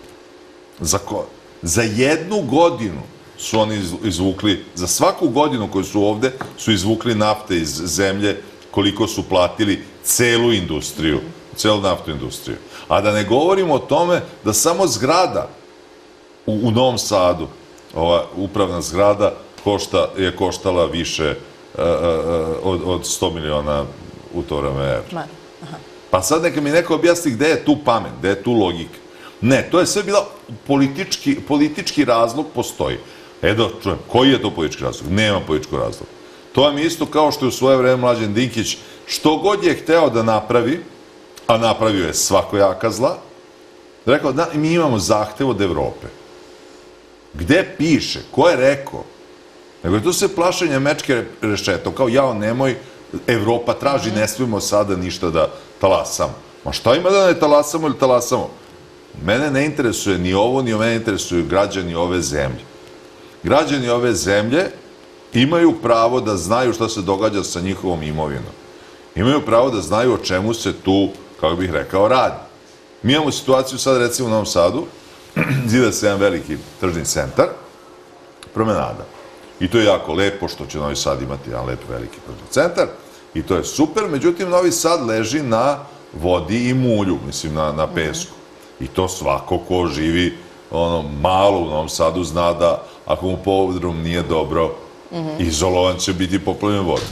Za jednu godinu su oni izvukli, za svaku godinu koju su ovde, su izvukli nafte iz zemlje, koliko su platili celu industriju, celu naftnu industriju. A da ne govorimo o tome da samo zgrada u Novom Sadu, ova upravna zgrada, je koštala više od 100 miliona u to vreme evra. Pa sad neka mi neko objasni gde je tu pamet, gde je tu logika. Ne, to je sve bila politički razlog postoji. Da čujem, koji je to politički razlog? Nema političkog razloga. To vam je isto kao što je u svoje vreme Mlađan Dinkić, što god je hteo da napravi, a napravio je svakojaka zla, rekao da mi imamo zahtev od Evrope. Gde piše? Ko je rekao? Nego je to sve plašenje mečke rešetom, kao jao nemoj, Evropa traži, ne smijemo sada ništa da talasamo. Ma šta ima da ne talasamo ili talasamo? Mene ne interesuje ni ovo, ni mene interesuju građani ove zemlje. Građani ove zemlje imaju pravo da znaju šta se događa sa njihovom imovinom. Imaju pravo da znaju o čemu se tu, kako bih rekao, radi. Mi imamo situaciju sad, recimo, u Novom Sadu, zida se jedan veliki tržni centar, promenada. I to je jako lepo što će Novi Sad imati jedan lep veliki tržni centar i to je super, međutim, Novi Sad leži na vodi i mulju, mislim, na pesku. I to svako ko živi malo u Novom Sadu zna da ako mu podrum nije dobro, izolovan će biti poplavljen vodom.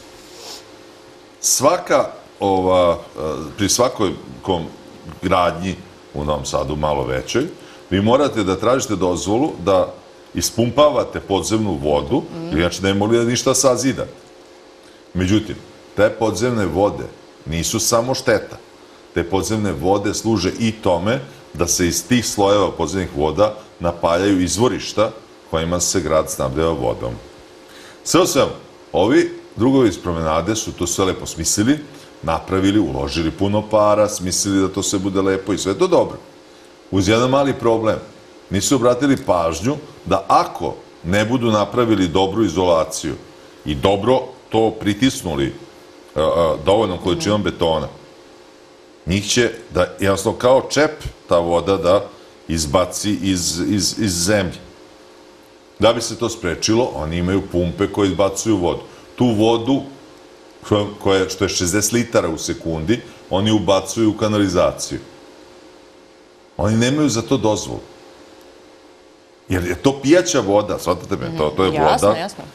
Pri svakoj gradnji u Novom Sadu, malo većoj, vi morate da tražite dozvolu da ispumpavate podzemnu vodu, jer inače ne mogli da ništa sazidate. Međutim, te podzemne vode nisu samo šteta. Te podzemne vode služe i tome da se iz tih slojeva podzemnih voda napaljaju izvorišta kojima se grad snabdeva vodom. Sve o svemu, ovi drugovi iz promenade su to sve lepo smislili, napravili, uložili puno para, smislili da to sve bude lepo i sve to dobro. Uz jedan mali problem, nisu obratili pažnju da ako ne budu napravili dobru izolaciju i dobro to pritisnuli dovoljnom količinom betona, njih će da, jednostavno kao čep, ta voda da izbaci iz zemlje. Da bi se to sprečilo, oni imaju pumpe koje izbacuju vodu. Tu vodu, što je 60 litara u sekundi, oni ubacuju u kanalizaciju. Oni nemaju za to dozvolu. Jer je to pijaća voda, shvatate me, to je voda. Jasno, jasno.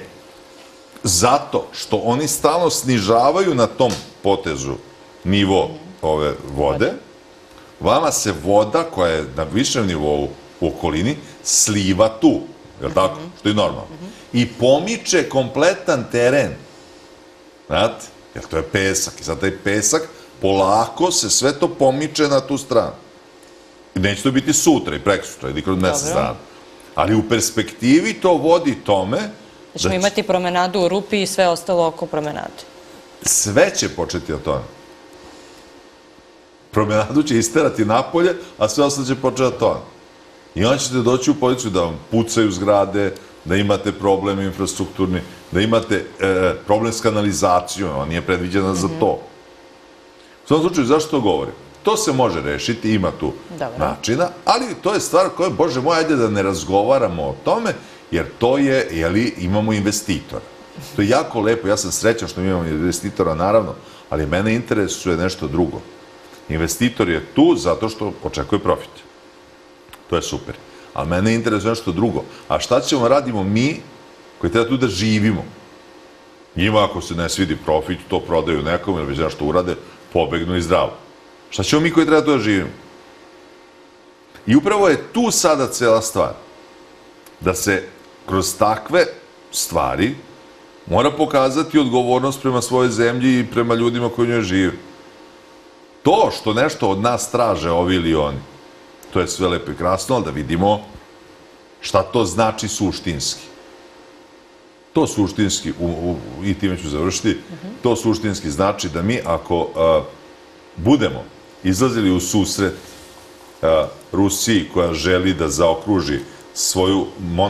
Zato što oni stalno snižavaju na tom potezu nivo ove vode, vama se voda koja je na višem nivou u okolini sliva tu, je li tako? Što je normalno. I pomiče kompletan teren. Znate? Jer to je pesak. I sad taj pesak polako se sve to pomiče na tu stranu. I neće to biti sutra i prekosutra ili kroz mesec dana. Ali u perspektivi to vodi tome da ćemo imati promenadu u Rupi i sve ostalo oko promenade. Sve će početi od toga. Promenadu će isterati napolje, a sve ostalo će početi od toga. I onda ćete doći u policiju da vam pucaju zgrade, da imate problem infrastrukturni, da imate problem s kanalizacijom, ona nije predviđena za to. U svom slučaju, zašto to govorim? To se može rešiti, ima tu načina, ali to je stvar koja, Bože moj, ajde da ne razgovaramo o tome, jer to je, jeli, imamo investitora. To je jako lepo, ja sam srećan što imamo investitora, naravno, ali mene interesuje nešto drugo. Investitor je tu zato što očekuje profit. To je super. Ali mene interesuje nešto drugo. A šta ćemo radimo mi koji treba tu da živimo? Njima ako se ne svidi profit, to prodaju nekom ili već nešto urade, pobegnu i zdravo. Šta ćemo mi koji treba tu da živimo? I upravo je tu sada cela stvar. Da se kroz takve stvari mora pokazati odgovornost prema svojoj zemlji i prema ljudima koji u njoj žive. To što nešto od nas traže ovi ili oni, to je sve lepo i krasno, ali da vidimo šta to znači suštinski. To suštinski, i time ću završiti, to suštinski znači da mi ako budemo izlazili u susret Rusiji koja želi da zaokruži svoju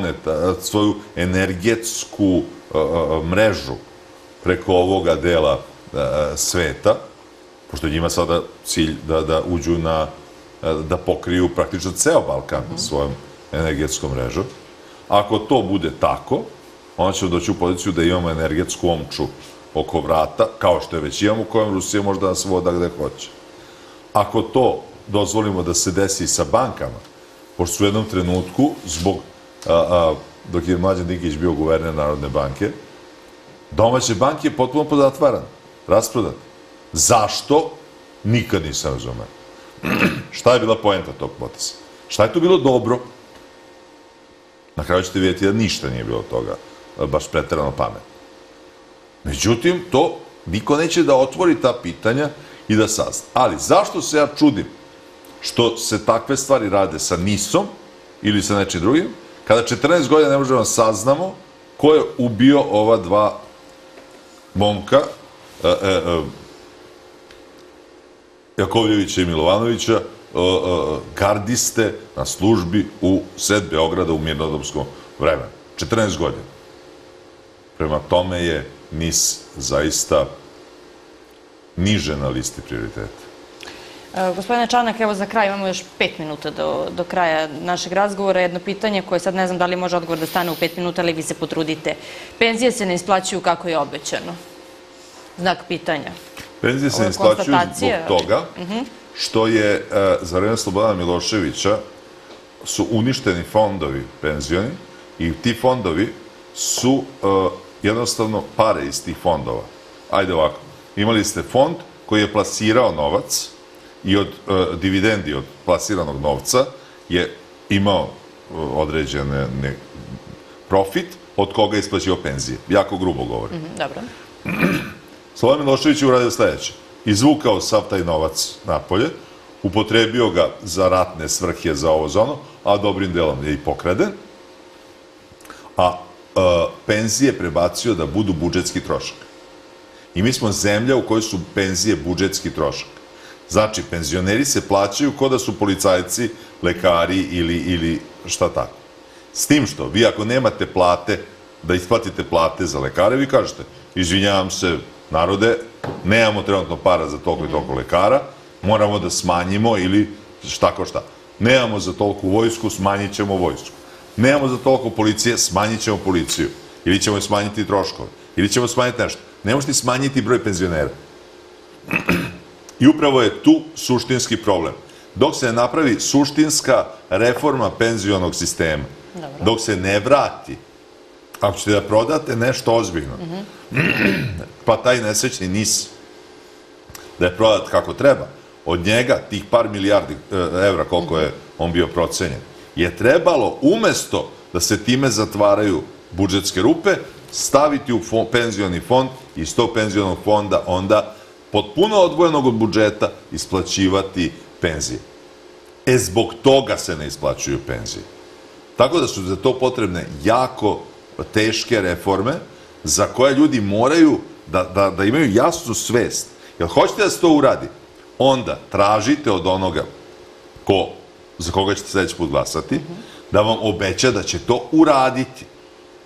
energetsku mrežu preko ovoga dela sveta, pošto je njima sada cilj da uđu da pokriju praktično ceo Balkan svojom energetskom mrežom. Ako to bude tako, onda ćemo doći u poziciju da imamo energetsku omču oko vrata, kao što je već imamo, u kojem Rusija može da nas voda gde hoće. Ako to dozvolimo da se desi sa bankama, pošto su u jednom trenutku, dok je Mlađan Dinkić bio guverner Narodne banke, domaće banke je potpuno pozatvaran, rasprodan. Zašto? Nikad nisam razumeo. Šta je bila poenta tog poteza? Šta je tu bilo dobro? Na kraju ćete vidjeti da ništa nije bilo toga, baš preterano pametno. Međutim, to niko neće da otvori ta pitanja i da sazna. Ali zašto se ja čudim što se takve stvari rade sa NIS-om ili sa nečim drugim, kada 14 godina ne možemo da saznamo ko je ubio ova dva momka, Jakovljevića i Milovanovića, gardiste na službi u sred Beograda u mirnodopskom vremenu. 14 godina. Prema tome je NIS zaista niže na listi prioriteta. Gospodine Čanak, evo za kraj imamo još 5 minuta do kraja našeg razgovora. Jedno pitanje koje sad ne znam da li može odgovor da stane u 5 minuta, ali vi se potrudite. Penzije se ne isplaćuju kako je obećano. Znak pitanja. Penzije se ne isplaćuju zbog toga što je za vreme Slobodana Miloševića su uništeni fondovi penzioni i ti fondovi su jednostavno pare iz tih fondova. Ajde ovako, imali ste fond koji je plasirao novac i od dividendi od plasiranog novca je imao određen profit od koga je isplaćivao penzije. Jako grubo govorim. Dobro. Slobodan Milošević je uradio sledeće. Izvukao sav taj novac napolje, upotrebio ga za ratne svrhe, za ovo za ono, a dobrim delom je i pokraden, a penzije prebacio da budu budžetski trošak. I mi smo zemlja u kojoj su penzije budžetski trošak. Znači, penzioneri se plaćaju kao da su policajci, lekari ili šta tako. S tim što, vi ako nemate plate, da isplatite plate za lekare, vi kažete, izvinjavam se, narode, nemamo trenutno para za toliko i toliko lekara, moramo da smanjimo ili šta ko šta. Nemamo za toliko vojsku, smanjit ćemo vojsku. Nemamo za toliko policije, smanjit ćemo policiju. Ili ćemo smanjiti troškove. Ili ćemo smanjiti nešto. Ne možete smanjiti broj penzionera. I upravo je tu suštinski problem. Dok se ne napravi suštinska reforma penzionog sistema, dok se ne vrati, ako ćete da prodate nešto ozbiljno, pa taj nesrećni NIS, da je prodat kako treba, od njega, tih par milijardi evra, koliko je on bio procenjen, je trebalo umesto da se time zatvaraju budžetske rupe, staviti u penzioni fond i iz tog penzionog fonda onda potpuno odvojenog od budžeta isplaćivati penzije. Zbog toga se ne isplaćuju penzije. Tako da su za to potrebne jako teške reforme za koje ljudi moraju da imaju jasnu svest. Jer hoćete da se to uradi, onda tražite od onoga za koga ćete sledeći put glasati, da vam obeća da će to uraditi.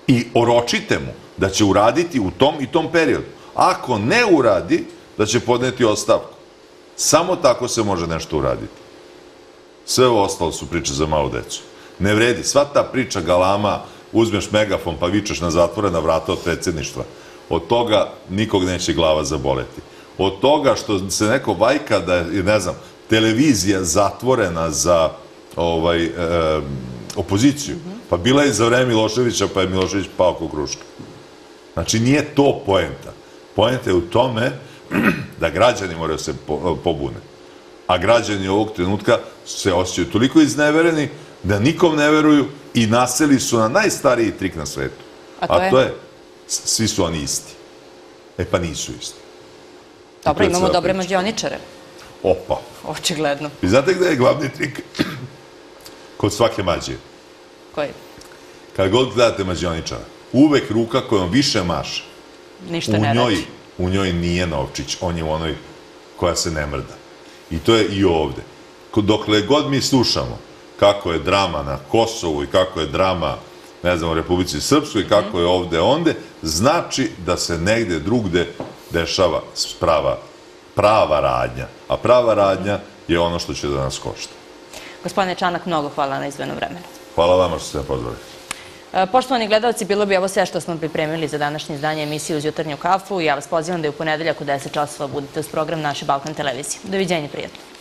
i oročite mu da će uraditi u tom i tom periodu. Ako ne uradi, da će podneti ostavku. Samo tako se može nešto uraditi. Sve ovo ostalo su priče za malu decu. Ne vredi. Sva ta priča galama, uzmeš megafon pa vičeš na zatvorena vrata od predsjedništva. Od toga nikog neće glava zaboleti. Od toga što se neko vajka da je, ne znam, televizija zatvorena za opoziciju. Pa bila je za vreme Miloševića, pa je Milošević pao ko kruška. Znači, nije to poenta. Poenta je u tome da građani moraju se pobune. A građani ovog trenutka se osjećaju toliko iznevereni da nikom ne veruju i naseli su na najstariji trik na svetu. A to je, svi su oni isti. E pa nisu isti. Dobro, imamo dobre mađioničare. Opa. Očigledno. I znate gde je glavni trik? Kod svake mađije. Koji? Kad god gledate mađioničara, uvek ruka kojom više maše. Ništa ne reći. U njoj nije novčić, on je u onoj koja se ne mrda. I to je i ovde. Dokle god mi slušamo kako je drama na Kosovu i kako je drama, ne znam, u Republici Srpskoj i kako je ovde onde, znači da se negde drugde dešava prava radnja. A prava radnja je ono što će da nas košta. Gospodine Čanak, mnogo hvala na izdvojenom vremenu. Hvala vama što ste me pozvali. Poštovani gledalci, bilo bi ovo sve što smo pripremili za današnje izdanje emisije Uz jutarnju kafu. Ja vas pozivam da i u ponedeljak u 10 časova budete uz program naše Balkan televizije. Doviđenja, prijatno.